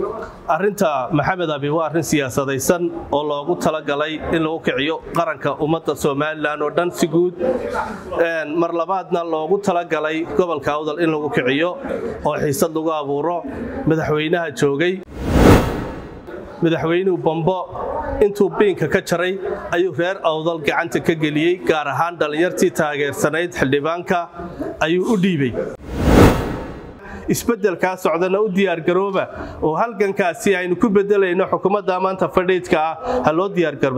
arinta Maxamed Abi waa arin siyaasadaysan oo loogu talagalay in lagu kiciyo qaranka ummadda Soomaaliland oo dhan si guud mar labaadna loogu talagalay gobolka Awdal in lagu kiciyo oo xiisad lagu abuuro madaxweynaha joogay madaxweynuhu Bombo intuu biinka ka jaray ayuu reer Awdal gacanta ka geliyay gaar ahaan dhalinyartii taageersanayd xildhibaanka ayuu u dhiibay isbedelka socdana u diyaar garooba oo halgankaasi aynu ku bedelayno xukuumadda maanta fadhiidka ah loo diyaar garoobo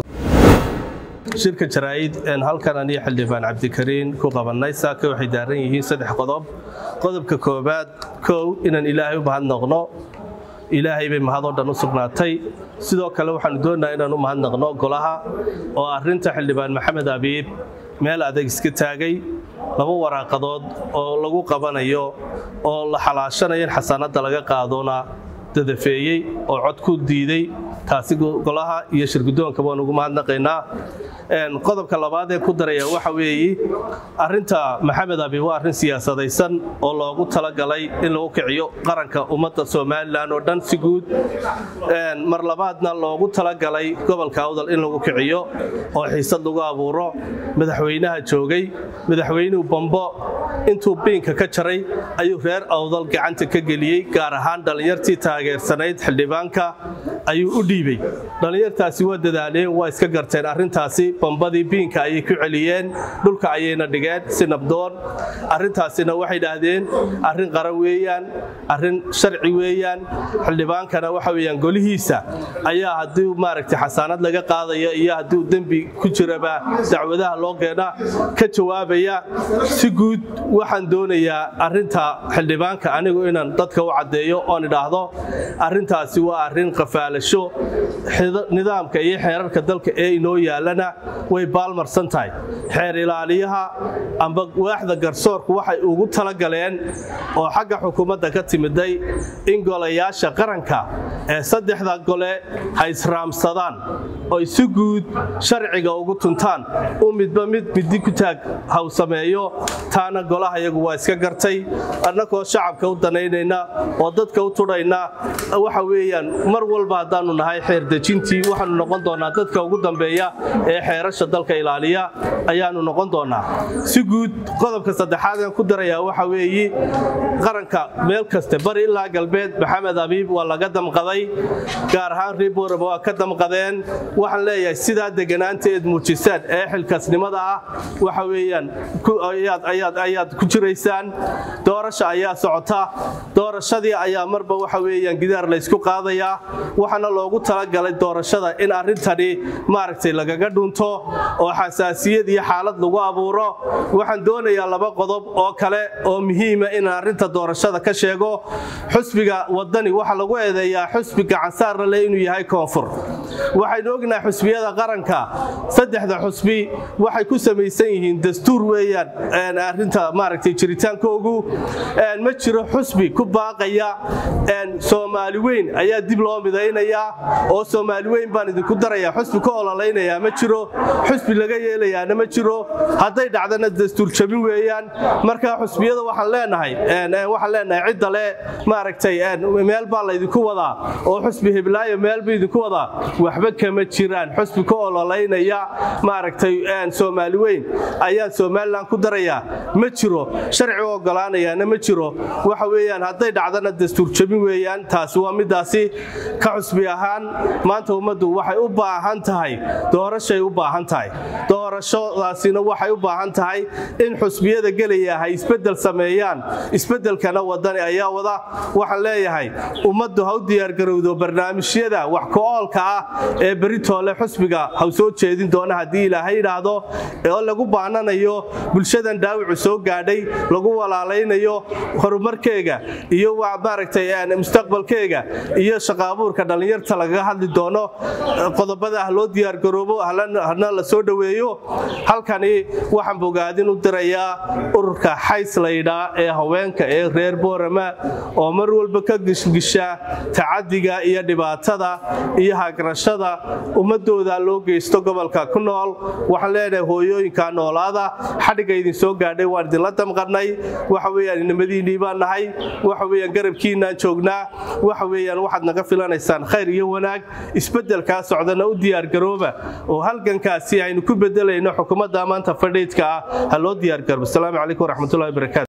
shirka jaraa'id halkan aniga xildhibaan Cabdikariin ku qabanay saaka waxay daaran yihiin saddex qodob qodobka koobaad inaan Ilaahay u mahadnaqno Ilaahay bay mahad oo dhan u sugnaatay sidoo kale waxaan doonayaa inaan u mahadnaqno golaha oo arinta xildhibaan Maxamed Abi meel adag iska taagay laba waraaqadood oo lagu qabanayo oo la xalaashanayo xasaanada laga qaadona dadafeeyay oo cod ku diiday taasi golaha iyo shirgudoonka baan ugu mahadnaqaynaa qodobka labaad ee ku daraya waxa weeye arinta Maxamed Abi waa arin siyaasadaysan oo loogu talagalay in lagu kiciyo qaranka ummadda Soomaaliland oo dhan si guud mar labaadna loogu talagalay gobolka Awdal in lagu kiciyo oo xiisad lagu abuuro madaxweynaha joogay madaxweynuhu Bombo intuu biinka ka jaray ayuu reer Awdal gacanta ka geliyay gaar ahaan dhalinyartii taageersanayd xildhibaanka ayuu u dhiibay dhalinyartaasi waa dadaaleen waa iska garteen arintaasi bombadii biinka ay ku celiyeen dhulka ayayna dhigeen si nabdoon arintaasina waxay dhaahdeen arin qaran weeyaan arin sharci weeyaan xildhibaankana waxa weeyaan golihiisa ayaa hadii maaragtay xasaanad laga qaadayo iyo hadii dambi ku jiraba dacwadaha loo geena ka jawaabaya si guud waxaan doonayaa arinta xildhibaanka anigu inaan dadka u cadeeyo oo idhaahdo arintaasi waa arin qafaalasho nidaamka iyo xeerarka dalka ee inoo yaalana way baalmarsan tahay xeer ilaaliyaha amba waaxda garsoorku waxay ugu talagaleen oo xagga xukuumadda ka timiday in golayaasha qaranka ee saddexda gole ay israamsadaan oo si guud sharciga ugu tuntaan oo midba mid ku taag haw sameeyo taana golaha iyagu waa iska gartay annagoo shacabka u danaynayna oo dadka u tudhayna waxa weeyaan mar walba hadaanu nahay xeer dejintii waxaanu noqon doonaa dadka ugu dambeeya ee xeerasha dalka ilaaliya ayaanu noqon doonaa si guud qodobka saddexaad ee ku daraya waxa weeye qaranka meel kasta bari ilaa galbeed Maxamed Abi waa laga damqaday gaar ahaan Ribooraba waa ka damqadeen waxaan leeyahay sida deganaanteed muujisad ee xilkasnimada ah waxa weeyaan ayaad ku jiraysaan doorasho ayaa socota doorashadii ayaa marba waxa weeyaan gidaar la isku qaadaya waxana loogu talagalay doorashada in arintani maaragtay lagaga dhunto oo xasaasiyad iyo xaalad lagu abuuro waxaan doonayaa laba qodob oo kale oo muhiim ah in arinta doorashada ka sheego xusbiga wadani waxa lagu eedeeyaa xusbiga cansaar leh inuu yahay koonfur waxaynu ognahay xusbiyada qaranka saddexda xusbi waxay ku sameeysan yihiin dastuur weeyaan arinta maaragtay jiritaankoodu ma jiro xusbi ku baaqaya Soomaali weyn ayaa dib loo midaynaya oo Soomaali weyn baan idinku darayaa xusbi ka ololaynaya ma jiro xusbi laga yeelayaa ma jiro haday dhacdana dastuur jabin weeyaan marka xusbiyada waxaan leenahay cid le maaragtay meel baa la idinku wadaa oo xusbi Hiblaayo meel baa idinku wadaa waxba kama jiraan xusbi ka ololaynaya maaragtay Soomaali weyn ayaa Soomaaliland ku daraya ma jiro sharci ogolaanaya ma jiro waxa weeyaan haday dhacdana dastuur jabin weeyaan taasi waa midaasi ka xusbi ahaan maanta ummaddu waxay u baahan tahay doorashay u baahan tahay doorashadaasina waxay u baahan tahay in xusbiyada galaya ay isbedel sameeyaan isbedelkana wadani ayaa wada waxaan leeyahay ummaddu ha u diyaar garowdo barnaamijyada wax ku oolka ah ee beritoole xusbiga ha soo jeedin doona hadii Ilaahay yiraahdo oo lagu baananayo bulshadan dhaawac soo gaadhay lagu walaalaynayo horumarkeega iyo waa maaragtay mustaqbalkeega iyo shaqaabuurka dhalinyarta laga hadli doono qodobada loo diyaar garoobo halna la soo dhaweeyo halkani waxaan bogaadin u dirayaa ururka Xayslayda ee haweenka ee reer Boorama oo mar walba ka gisha tacadi tacadiga iyo dhibaatada iyo hagrashada ummadooda loo geysto gobolka ku nool waxaan leenahay hooyooyinka noolaada xadhiga idin soo gaadhay waan idin la damqarnay waxa weeyaan nimadiinii baan nahay waxa weeyaan garabkiina joognaa waxa weeyaan waxaad naga filanaysaan khayr iyo wanaag isbedelka socdana u diyaar garooba oo halgankaasi aynu ku bedelayno xukuumadda maanta fadhiidka ah ha loo diyaar garoobo. Assalaamu calaykum waraxmatullaahi wabarakaatuh.